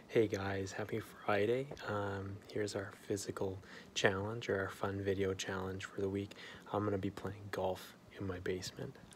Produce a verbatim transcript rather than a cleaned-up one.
Hey guys, happy Friday. Um, here's our physical challenge or our fun video challenge for the week. I'm going to be playing golf in my basement.